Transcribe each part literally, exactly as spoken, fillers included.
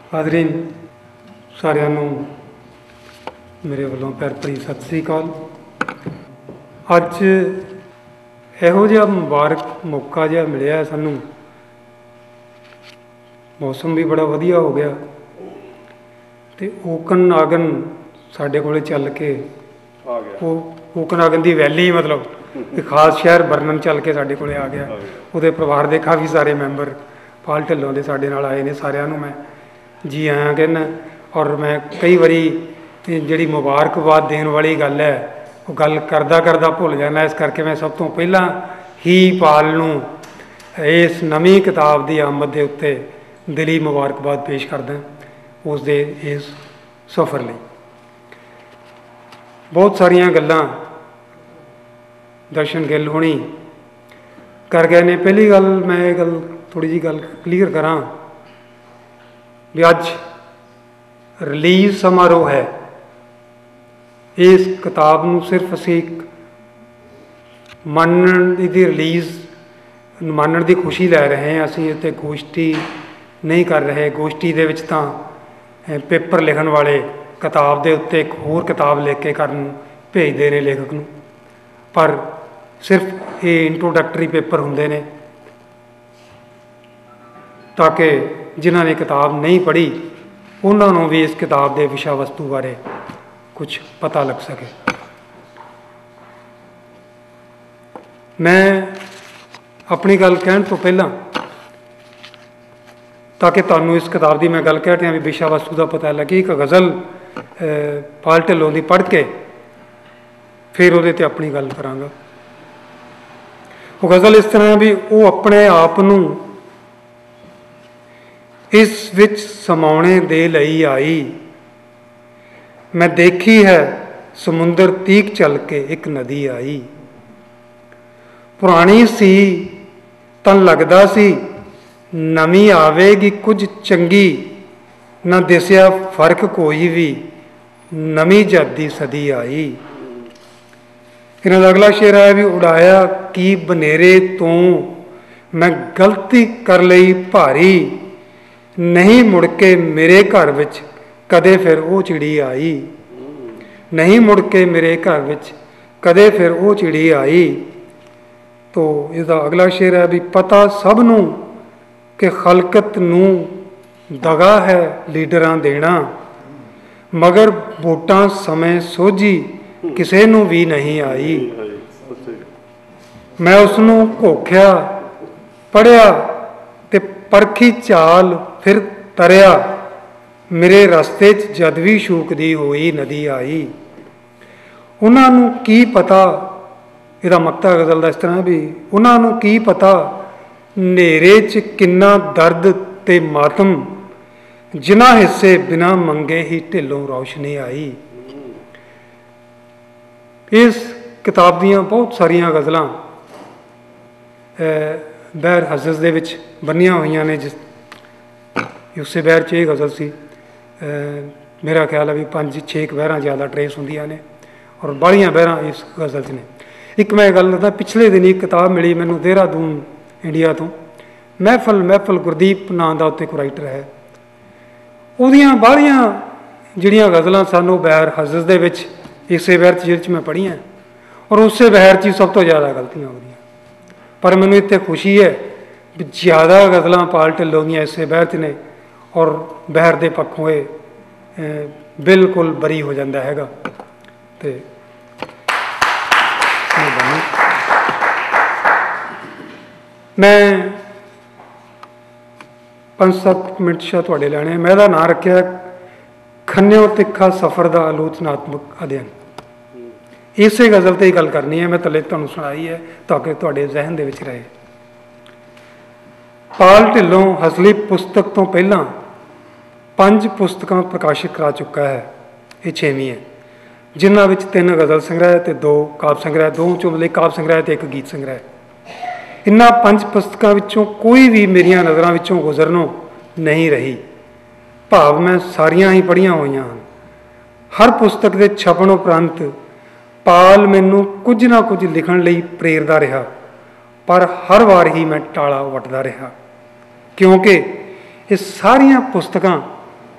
ਹਾਜ਼ਰੀਨ ਸਾਰਿਆਂ ਨੂੰ ਮੇਰੇ ਵੱਲੋਂ ਪਿਆਰ ਭਰੀ ਸਤਿ ਸ੍ਰੀ ਅਕਾਲ। ਅੱਜ ਇਹੋ ਜਿਹਾ ਮੁਬਾਰਕ ਮੌਕਾ ਜਿਹਾ ਮਿਲਿਆ ਸਾਨੂੰ, ਮੌਸਮ ਵੀ ਬੜਾ ਵਧੀਆ ਹੋ ਗਿਆ ਅਤੇ ਓਕਨਆਗਨ ਸਾਡੇ ਕੋਲ ਚੱਲ ਕੇ ਆ ਗਿਆ। ਉਹ ਓਕਨਆਗਨ ਦੀ ਵੈਲੀ ਮਤਲਬ ਇੱਕ ਖਾਸ ਸ਼ਹਿਰ ਬਰਨਨ ਚੱਲ ਕੇ ਸਾਡੇ ਕੋਲ ਆ ਗਿਆ। ਉਹਦੇ ਪਰਿਵਾਰ ਦੇ ਕਾਫੀ ਸਾਰੇ ਮੈਂਬਰ ਪਾਲ ਢਿੱਲੋਂ ਦੇ ਸਾਡੇ ਨਾਲ ਆਏ ਨੇ। ਸਾਰਿਆਂ ਨੂੰ ਮੈਂ ਜੀ ਆਇਆਂ ਕਹਿੰਦਾ। ਔਰ ਮੈਂ ਕਈ ਵਾਰੀ ਜਿਹੜੀ ਮੁਬਾਰਕਬਾਦ ਦੇਣ ਵਾਲੀ ਗੱਲ ਹੈ ਉਹ ਗੱਲ ਕਰਦਾ ਕਰਦਾ ਭੁੱਲ ਜਾਂਦਾ। ਇਸ ਕਰਕੇ ਮੈਂ ਸਭ ਤੋਂ ਪਹਿਲਾਂ ਹੀ ਪਾਲ ਨੂੰ ਇਸ ਨਵੀਂ ਕਿਤਾਬ ਦੀ ਆਮਦ ਦੇ ਉੱਤੇ ਦਿਲੀ ਮੁਬਾਰਕਬਾਦ ਪੇਸ਼ ਕਰਦਾ ਉਸ ਦੇ ਇਸ ਸਫ਼ਰ ਲਈ। ਬਹੁਤ ਸਾਰੀਆਂ ਗੱਲਾਂ ਦਰਸ਼ਨ ਗਿੱਲ ਹੋਣੀ ਕਰ ਗਏ ਨੇ। ਪਹਿਲੀ ਗੱਲ ਮੈਂ ਇਹ ਗੱਲ ਥੋੜ੍ਹੀ ਜਿਹੀ ਗੱਲ ਕਲੀਅਰ ਕਰਾਂ ਵੀ ਅੱਜ ਰਿਲੀਜ਼ ਸਮਾਰੋਹ ਹੈ। ਇਸ ਕਿਤਾਬ ਨੂੰ ਸਿਰਫ ਅਸੀਂ ਇੱਕ ਮੰਨਣ ਦੀ ਰਿਲੀਜ਼ ਮੰਨਣ ਦੀ ਖੁਸ਼ੀ ਲੈ ਰਹੇ ਹਾਂ। ਅਸੀਂ ਇੱਥੇ ਗੋਸ਼ਟੀ ਨਹੀਂ ਕਰ ਰਹੇ। ਗੋਸ਼ਟੀ ਦੇ ਵਿੱਚ ਤਾਂ ਪੇਪਰ ਲਿਖਣ ਵਾਲੇ ਕਿਤਾਬ ਦੇ ਉੱਤੇ ਇੱਕ ਹੋਰ ਕਿਤਾਬ ਲਿਖ ਕੇ ਕਰਨ ਭੇਜਦੇ ਨੇ ਲੇਖਕ ਨੂੰ, ਪਰ ਸਿਰਫ ਇਹ ਇੰਟਰੋਡਕਟਰੀ ਪੇਪਰ ਹੁੰਦੇ ਨੇ ਤਾਂ ਕਿ ਜਿਨ੍ਹਾਂ ਨੇ ਕਿਤਾਬ ਨਹੀਂ ਪੜ੍ਹੀ ਉਹਨਾਂ ਨੂੰ ਵੀ ਇਸ ਕਿਤਾਬ ਦੇ ਵਿਸ਼ਾ ਵਸਤੂ ਬਾਰੇ ਕੁਝ ਪਤਾ ਲੱਗ ਸਕੇ। ਮੈਂ ਆਪਣੀ ਗੱਲ ਕਹਿਣ ਤੋਂ ਪਹਿਲਾਂ ਤਾਂ ਕਿ ਤੁਹਾਨੂੰ ਇਸ ਕਿਤਾਬ ਦੀ ਮੈਂ ਗੱਲ ਕਹਿ ਰਿਹਾ ਵੀ ਵਿਸ਼ਾ ਵਸਤੂ ਦਾ ਪਤਾ ਲੱਗੇ, ਇੱਕ ਗਜ਼ਲ ਪਾਲ ਢਿੱਲੋਂ ਦੀ ਪੜ੍ਹ ਕੇ ਫਿਰ ਉਹਦੇ 'ਤੇ ਆਪਣੀ ਗੱਲ ਕਰਾਂਗਾ। ਉਹ ਗਜ਼ਲ ਇਸ ਤਰ੍ਹਾਂ ਵੀ ਉਹ ਆਪਣੇ ਆਪ ਨੂੰ ਇਸ ਵਿੱਚ ਸਮਾਉਣੇ ਦੇ ਲਈ ਆਈ। ਮੈਂ ਦੇਖੀ ਹੈ ਸਮੁੰਦਰ ਤੀਕ ਚੱਲ ਕੇ ਇੱਕ ਨਦੀ ਆਈ। ਪੁਰਾਣੀ ਸੀ ਤਾਂ ਲੱਗਦਾ ਸੀ ਨਵੀਂ ਆਵੇਗੀ ਕੁਝ ਚੰਗੀ, ਨਾ ਦਿਸਿਆ ਫਰਕ ਕੋਈ ਵੀ ਨਵੀਂ ਜੱਦੀ ਸਦੀ ਆਈ। ਇਹਨਾਂ ਦਾ ਅਗਲਾ ਸ਼ੇਰ ਹੈ ਵੀ ਉਡਾਇਆ ਕੀ ਬਨੇਰੇ ਤੋਂ ਮੈਂ ਗਲਤੀ ਕਰ ਲਈ ਭਾਰੀ, ਨਹੀਂ ਮੁੜ ਕੇ ਮੇਰੇ ਘਰ ਵਿੱਚ ਕਦੇ ਫਿਰ ਉਹ ਚਿੜੀ ਆਈ। ਨਹੀਂ ਮੁੜ ਕੇ ਮੇਰੇ ਘਰ ਵਿੱਚ ਕਦੇ ਫਿਰ ਉਹ ਚਿੜੀ ਆਈ। ਤੋ ਇਹਦਾ ਅਗਲਾ ਸ਼ੇਰ ਹੈ ਵੀ ਪਤਾ ਸਭ ਨੂੰ ਕਿ ਖਲਕਤ ਨੂੰ ਦਗਾ ਹੈ ਲੀਡਰਾਂ ਦੇਣਾ, ਮਗਰ ਵੋਟਾਂ ਸਮੇਂ ਸੋਝੀ ਕਿਸੇ ਨੂੰ ਵੀ ਨਹੀਂ ਆਈ। ਮੈਂ ਉਸਨੂੰ ਘੋਖਿਆ ਪੜ੍ਹਿਆ ਤੇ ਪਰਖੀ ਚਾਲ ਫਿਰ ਤਰਿਆ, ਮੇਰੇ ਰਸਤੇ 'ਚ ਜਦ ਵੀ ਸ਼ੂਕਦੀ ਹੋਈ ਨਦੀ ਆਈ। ਉਹਨਾਂ ਨੂੰ ਕੀ ਪਤਾ, ਇਹਦਾ ਮਕਤਾ ਗਜ਼ਲ ਦਾ ਇਸ ਤਰ੍ਹਾਂ ਵੀ ਉਹਨਾਂ ਨੂੰ ਕੀ ਪਤਾ ਹਨੇਰੇ 'ਚ ਕਿੰਨਾ ਦਰਦ ਤੇ ਮਾਤਮ, ਜਿਨ੍ਹਾਂ ਹਿੱਸੇ ਬਿਨਾਂ ਮੰਗੇ ਹੀ ਢਿੱਲੋਂ ਰੌਸ਼ਨੀ ਆਈ। ਇਸ ਕਿਤਾਬ ਦੀਆਂ ਬਹੁਤ ਸਾਰੀਆਂ ਗਜ਼ਲਾਂ ਬਹਿਰ ਹਜ਼ਜ਼ ਦੇ ਵਿੱਚ ਬੰਨੀਆਂ ਹੋਈਆਂ ਨੇ। ਜਿਸ ਉਸੇ ਬਹਿਰ 'ਚ ਇਹ ਗਜ਼ਲ ਸੀ। ਮੇਰਾ ਖਿਆਲ ਹੈ ਵੀ ਪੰਜ ਛੇ ਕੁ ਬਹਿਰਾਂ ਜ਼ਿਆਦਾ ਟਰੇਸ ਹੁੰਦੀਆਂ ਨੇ ਔਰ ਬਾਹਲੀਆਂ ਬਹਿਰਾਂ ਇਸ ਗਜ਼ਲ 'ਚ ਨੇ। ਇੱਕ ਮੈਂ ਗੱਲ ਦੱਸਦਾ, ਪਿਛਲੇ ਦਿਨ ਇੱਕ ਕਿਤਾਬ ਮਿਲੀ ਮੈਨੂੰ ਦੇਹਰਾਦੂਨ ਇੰਡੀਆ ਤੋਂ, ਮਹਿਫਲ ਮਹਿਫਲ ਗੁਰਦੀਪ ਨਾਂ ਦਾ ਉੱਤੇ ਇੱਕ ਰਾਈਟਰ ਹੈ। ਉਹਦੀਆਂ ਬਾਹਲੀਆਂ ਜਿਹੜੀਆਂ ਗਜ਼ਲਾਂ ਸਾਨੂੰ ਬਹਿਰ ਹਜ਼ਜ਼ ਦੇ ਵਿੱਚ ਇਸੇ ਬਹਿਰ 'ਚ ਜਿਹਦੇ 'ਚ ਮੈਂ ਪੜ੍ਹੀਆਂ ਔਰ ਉਸੇ ਬਹਿਰ 'ਚ ਹੀ ਸਭ ਤੋਂ ਜ਼ਿਆਦਾ ਗਲਤੀਆਂ ਉਹਦੀਆਂ। ਪਰ ਮੈਨੂੰ ਇੱਥੇ ਖੁਸ਼ੀ ਹੈ ਵੀ ਜ਼ਿਆਦਾ ਗਜ਼ਲਾਂ ਪਾਲ ਢਿੱਲੋਂ ਦੀਆਂ ਇਸੇ ਬਹਿਰ 'ਚ ਨੇ ਔਰ ਬਹਿਰ ਦੇ ਪੱਖੋਂ ਇਹ ਬਿਲਕੁਲ ਬਰੀ ਹੋ ਜਾਂਦਾ ਹੈਗਾ। ਅਤੇ ਮੈਂ ਪੰਜ ਸੱਤ ਮਿੰਟ ਸ਼ਾਇਦ ਤੁਹਾਡੇ ਲੈਣੇ। ਮੈਂ ਇਹਦਾ ਨਾਂ ਰੱਖਿਆ ਖੰਨਿਓ ਤਿੱਖਾ ਸਫ਼ਰ ਦਾ ਆਲੋਚਨਾਤਮਕ ਅਧਿਐਨ। ਇਸੇ ਗਜ਼ਲ 'ਤੇ ਹੀ ਗੱਲ ਕਰਨੀ ਹੈ। ਮੈਂ ਥੱਲੇ ਤੁਹਾਨੂੰ ਸੁਣਾਈ ਹੈ ਤਾਂ ਕਿ ਤੁਹਾਡੇ ਜ਼ਿਹਨ ਦੇ ਵਿੱਚ ਰਹੇ। ਪਾਲ ਢਿੱਲੋਂ ਹਸਲੀ ਪੁਸਤਕ ਤੋਂ ਪਹਿਲਾਂ ਪੰਜ ਪੁਸਤਕਾਂ ਪ੍ਰਕਾਸ਼ਿਤ ਕਰਾ ਚੁੱਕਾ ਹੈ। ਇਹ ਛੇਵੀਂ ਹੈ, ਜਿਨ੍ਹਾਂ ਵਿੱਚ ਤਿੰਨ ਗਜ਼ਲ ਸੰਗ੍ਰਹਿ ਅਤੇ ਦੋ ਕਾਵਿ ਸੰਗ੍ਰਹਿ, ਦੋ ਚੋਂ ਮਤਲਬ ਕਾਵਿ ਸੰਗ੍ਰਹਿ ਅਤੇ ਇੱਕ ਗੀਤ ਸੰਗ੍ਰਹਿ। ਇਹਨਾਂ ਪੰਜ ਪੁਸਤਕਾਂ ਵਿੱਚੋਂ ਕੋਈ ਵੀ ਮੇਰੀਆਂ ਨਜ਼ਰਾਂ ਵਿੱਚੋਂ ਗੁਜ਼ਰਨੋਂ ਨਹੀਂ ਰਹੀ। ਭਾਵ ਮੈਂ ਸਾਰੀਆਂ ਹੀ ਪੜ੍ਹੀਆਂ ਹੋਈਆਂ ਹਨ। ਹਰ ਪੁਸਤਕ ਦੇ ਛਪਣ ਉਪਰੰਤ ਪਾਲ ਮੈਨੂੰ ਕੁਝ ਨਾ ਕੁਝ ਲਿਖਣ ਲਈ ਪ੍ਰੇਰਦਾ ਰਿਹਾ, ਪਰ ਹਰ ਵਾਰ ਹੀ ਮੈਂ ਟਾਲਾ ਵੱਟਦਾ ਰਿਹਾ, ਕਿਉਂਕਿ ਇਹ ਸਾਰੀਆਂ ਪੁਸਤਕਾਂ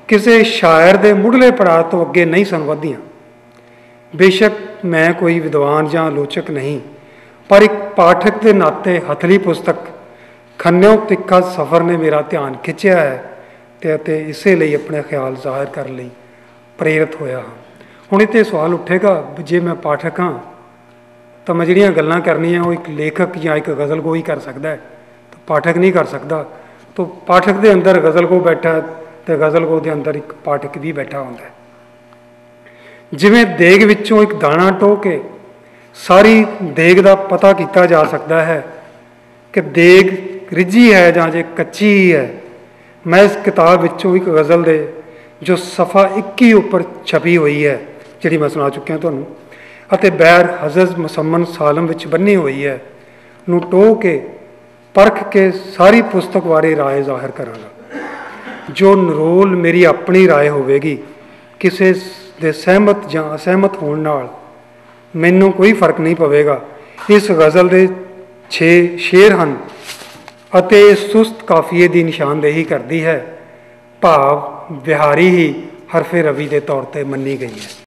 ਕਿਸੇ ਸ਼ਾਇਰ ਦੇ ਮੁੱਢਲੇ ਪੜਾਅ ਤੋਂ ਅੱਗੇ ਨਹੀਂ ਸਨ ਵਧੀਆਂ। ਬੇਸ਼ੱਕ ਮੈਂ ਕੋਈ ਵਿਦਵਾਨ ਜਾਂ ਆਲੋਚਕ ਨਹੀਂ, ਪਰ ਇੱਕ ਪਾਠਕ ਦੇ ਨਾਤੇ ਹਥਲੀ ਪੁਸਤਕ ਖੰਨਿਓ ਤਿੱਖਾ ਸਫ਼ਰ ਨੇ ਮੇਰਾ ਧਿਆਨ ਖਿੱਚਿਆ ਹੈ ਤੇ ਅਤੇ ਇਸੇ ਲਈ ਆਪਣੇ ਖਿਆਲ ਜ਼ਾਹਿਰ ਕਰਨ ਲਈ ਪ੍ਰੇਰਿਤ ਹੋਇਆ ਹਾਂ। ਹੁਣ ਇੱਥੇ ਸਵਾਲ ਉੱਠੇਗਾ ਵੀ ਜੇ ਮੈਂ ਪਾਠਕ ਹਾਂ ਤਾਂ ਮੈਂ ਜਿਹੜੀਆਂ ਗੱਲਾਂ ਕਰਨੀਆਂ ਉਹ ਇੱਕ ਲੇਖਕ ਜਾਂ ਇੱਕ ਗਜ਼ਲਗੋ ਹੀ ਕਰ ਸਕਦਾ ਹੈ, ਤਾਂ ਪਾਠਕ ਨਹੀਂ ਕਰ ਸਕਦਾ। ਤਾਂ ਪਾਠਕ ਦੇ ਅੰਦਰ ਗਜ਼ਲਗੋ ਬੈਠਾ ਅਤੇ ਗਜ਼ਲਗੋ ਦੇ ਅੰਦਰ ਇੱਕ ਪਾਠਕ ਵੀ ਬੈਠਾ ਹੁੰਦਾ ਹੈ। ਜਿਵੇਂ ਦੇਗ ਵਿੱਚੋਂ ਇੱਕ ਦਾਣਾ ਟੋਹ ਕੇ ਸਾਰੀ ਦੇਗ ਦਾ ਪਤਾ ਕੀਤਾ ਜਾ ਸਕਦਾ ਹੈ ਕਿ ਦੇਗ ਰਿੱਝੀ ਹੈ ਜਾਂ ਜੇ ਕੱਚੀ ਹੀ ਹੈ, ਮੈਂ ਇਸ ਕਿਤਾਬ ਵਿੱਚੋਂ ਇੱਕ ਗਜ਼ਲ ਦੇ ਜੋ ਸਫਾ ਇੱਕੀ ਉੱਪਰ ਛਪੀ ਹੋਈ ਹੈ, ਜਿਹੜੀ ਮੈਂ ਸੁਣਾ ਚੁੱਕਿਆ ਤੁਹਾਨੂੰ, ਅਤੇ ਬੈਰ ਹਜ਼ਜ਼ ਮੁਸੰਮਨ ਸਾਲਮ ਵਿੱਚ ਬੰਨੀ ਹੋਈ ਹੈ, ਨੂੰ ਟੋਹ ਕੇ ਪਰਖ ਕੇ ਸਾਰੀ ਪੁਸਤਕ ਬਾਰੇ ਰਾਏ ਜ਼ਾਹਿਰ ਕਰਾਂਗਾ। ਜੋ ਨਿਰੋਲ ਮੇਰੀ ਆਪਣੀ ਰਾਏ ਹੋਵੇਗੀ, ਕਿਸੇ ਦੇ ਸਹਿਮਤ ਜਾਂ ਅਸਹਿਮਤ ਹੋਣ ਨਾਲ ਮੈਨੂੰ ਕੋਈ ਫਰਕ ਨਹੀਂ ਪਵੇਗਾ। ਇਸ ਗਜ਼ਲ ਦੇ ਛੇ ਸ਼ੇਰ ਹਨ ਅਤੇ ਇਹ ਸੁਸਤ ਕਾਫੀਏ ਦੀ ਨਿਸ਼ਾਨਦੇਹੀ ਕਰਦੀ ਹੈ, ਭਾਵ ਬਿਹਾਰੀ ਹੀ ਹਰਫੇ ਰਵੀ ਦੇ ਤੌਰ 'ਤੇ ਮੰਨੀ ਗਈ ਹੈ।